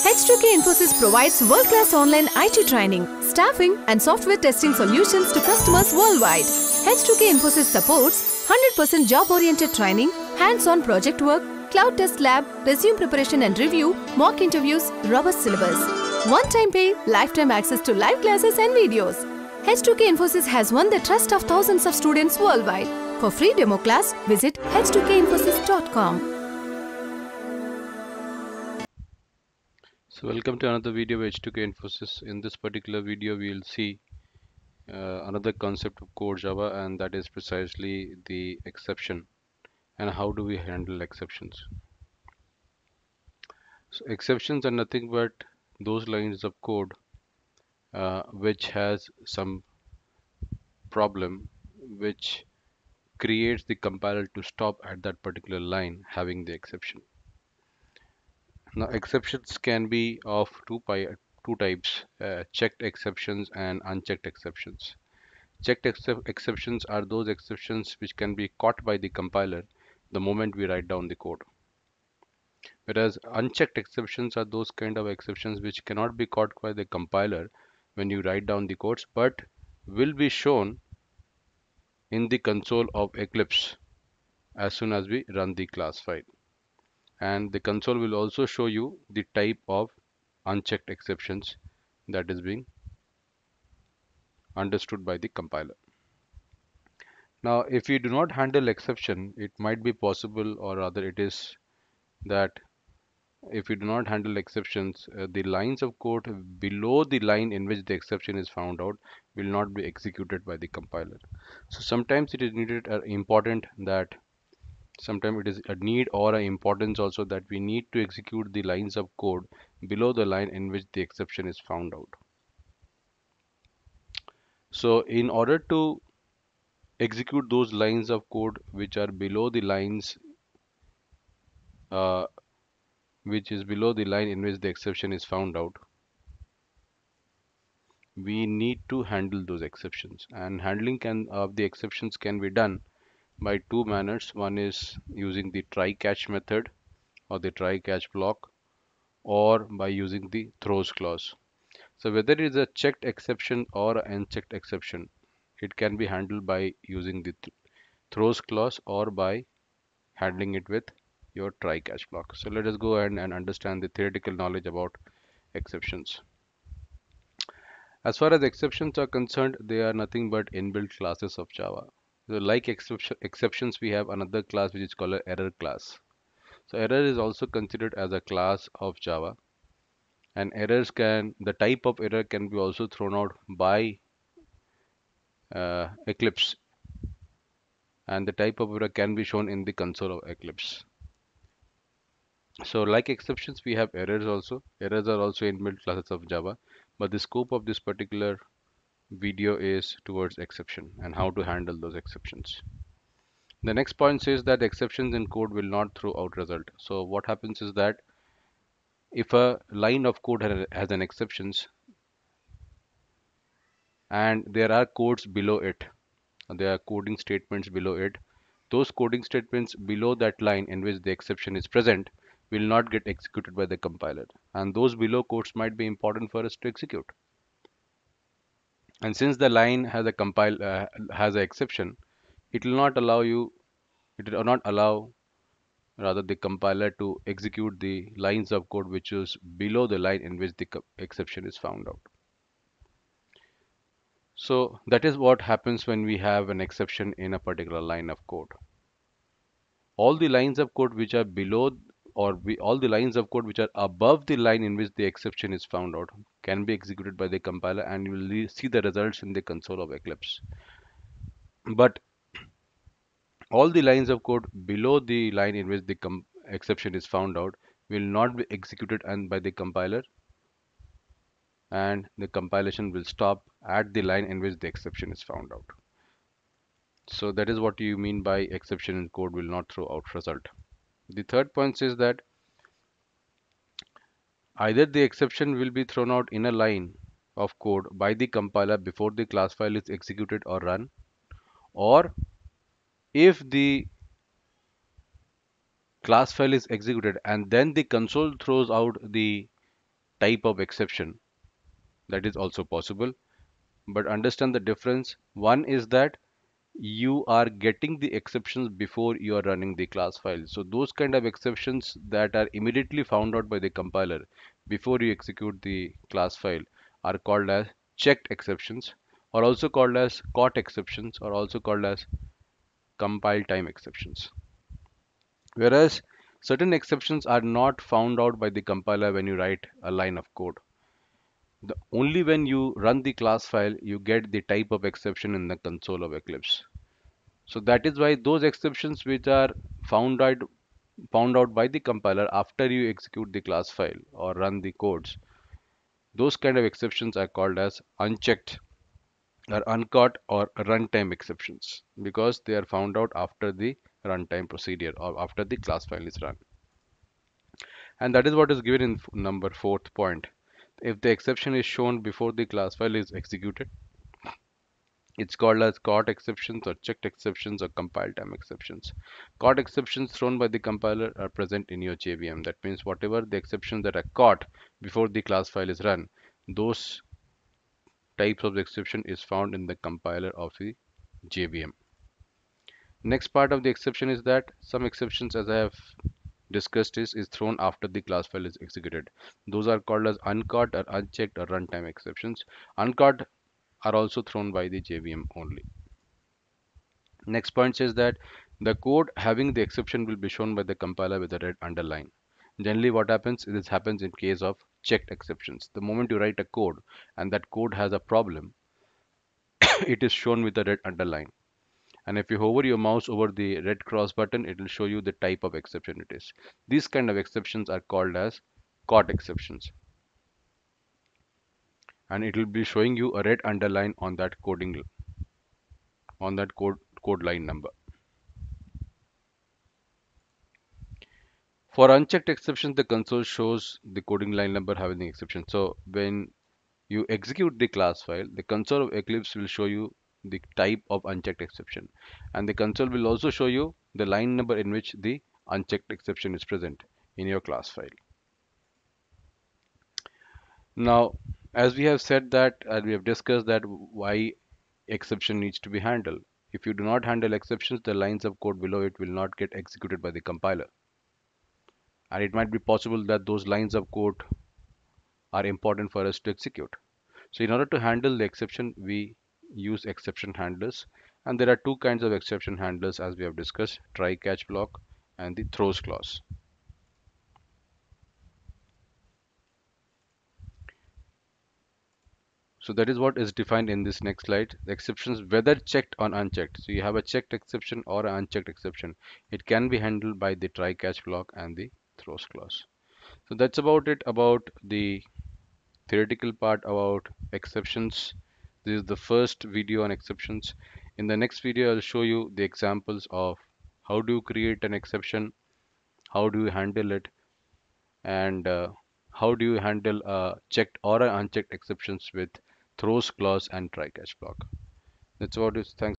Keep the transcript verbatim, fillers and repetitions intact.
H two K Infosys provides world-class online I T training, staffing and software testing solutions to customers worldwide. H two K Infosys supports one hundred percent job-oriented training, hands-on project work, cloud test lab, resume preparation and review, mock interviews, robust syllabus. One-time pay, lifetime access to live classes and videos. H two K Infosys has won the trust of thousands of students worldwide. For free demo class, visit H two K infosys dot com. So welcome to another video of H two K Infosys. In this particular video, we will see uh, another concept of core Java, and that is precisely the exception and how do we handle exceptions. So exceptions are nothing but those lines of code uh, which has some problem which creates the compiler to stop at that particular line having the exception. Now exceptions can be of two, pi two types, uh, checked exceptions and unchecked exceptions. Checked ex exceptions are those exceptions which can be caught by the compiler the moment we write down the code. Whereas unchecked exceptions are those kind of exceptions which cannot be caught by the compiler when you write down the codes, but will be shown in the console of Eclipse as soon as we run the class file. And the console will also show you the type of unchecked exceptions that is being understood by the compiler. Now, if you do not handle exception, it might be possible, or rather it is that if you do not handle exceptions, uh, the lines of code below the line in which the exception is found out will not be executed by the compiler. So sometimes it is needed or important that sometimes it is a need or an importance also that we need to execute the lines of code below the line in which the exception is found out. So in order to execute those lines of code which are below the lines uh, which is below the line in which the exception is found out, we need to handle those exceptions, and handling can of the exceptions can be done by two manners. One is using the try catch method or the try catch block, or by using the throws clause. So whether it is a checked exception or an unchecked exception, it can be handled by using the th throws clause or by handling it with your try catch block. So let us go ahead and understand the theoretical knowledge about exceptions. As far as exceptions are concerned, they are nothing but inbuilt classes of Java. So like exception, exceptions, we have another class which is called an error class. So error is also considered as a class of Java, and errors can, the type of error can be also thrown out by uh, Eclipse, and the type of error can be shown in the console of Eclipse. So like exceptions, we have errors also. Errors are also inbuilt classes of Java, but the scope of this particular video is towards exception and how to handle those exceptions. The next point says that exceptions in code will not throw out result. So what happens is that if a line of code has an exceptions and there are codes below it, there are coding statements below it, those coding statements below that line in which the exception is present will not get executed by the compiler, and those below codes might be important for us to execute. And since the line has a compile uh, has an exception, it will not allow you it will not allow rather the compiler to execute the lines of code which is below the line in which the exception is found out. So that is what happens when we have an exception in a particular line of code. All the lines of code which are below, or we, all the lines of code which are above the line in which the exception is found out can be executed by the compiler, and you will see the results in the console of Eclipse. But all the lines of code below the line in which the exception is found out will not be executed and by the compiler, and the compilation will stop at the line in which the exception is found out. So that is what you mean by exception in code will not throw out result. The third point says that either the exception will be thrown out in a line of code by the compiler before the class file is executed or run, or if the class file is executed and then the console throws out the type of exception. That is also possible. But understand the difference. One is that you are getting the exceptions before you are running the class file. So those kind of exceptions that are immediately found out by the compiler before you execute the class file are called as checked exceptions, or also called as caught exceptions, or also called as compile time exceptions. Whereas certain exceptions are not found out by the compiler when you write a line of code. The, only when you run the class file you get the type of exception in the console of Eclipse. So that is why those exceptions which are found out found out by the compiler after you execute the class file or run the codes, those kind of exceptions are called as unchecked or uncaught or runtime exceptions, because they are found out after the runtime procedure or after the class file is run. And that is what is given in f- number fourth point. If the exception is shown before the class file is executed, it's called as caught exceptions or checked exceptions or compile time exceptions. Caught exceptions thrown by the compiler are present in your J V M. That means whatever the exceptions that are caught before the class file is run, those types of exception is found in the compiler of the J V M. Next part of the exception is that some exceptions, as I have discussed, is, is thrown after the class file is executed. Those are called as uncaught or unchecked or runtime exceptions. Uncaught are also thrown by the J V M only. Next point says that the code having the exception will be shown by the compiler with a red underline. Generally what happens is this happens in case of checked exceptions. The moment you write a code and that code has a problem, it is shown with a red underline. And if you hover your mouse over the red cross button, it will show you the type of exception it is. These kind of exceptions are called as caught exceptions. And it will be showing you a red underline on that coding on that code code line number. For unchecked exceptions, the console shows the coding line number having the exception. So when you execute the class file, the console of Eclipse will show you the type of unchecked exception. And the console will also show you the line number in which the unchecked exception is present in your class file. Now, as we have said that, and we have discussed that why exception needs to be handled. If you do not handle exceptions, the lines of code below it will not get executed by the compiler. And it might be possible that those lines of code are important for us to execute. So in order to handle the exception, we use exception handlers. And there are two kinds of exception handlers as we have discussed, try catch block and the throws clause. So that is what is defined in this next slide. The exceptions, whether checked or unchecked. So you have a checked exception or an unchecked exception. It can be handled by the try catch block and the throws clause. So that's about it about the theoretical part about exceptions. This is the first video on exceptions. In the next video, I'll show you the examples of how do you create an exception, how do you handle it, and uh, how do you handle uh, checked or unchecked exceptions with throws clause and try catch block. That's about it. Thanks.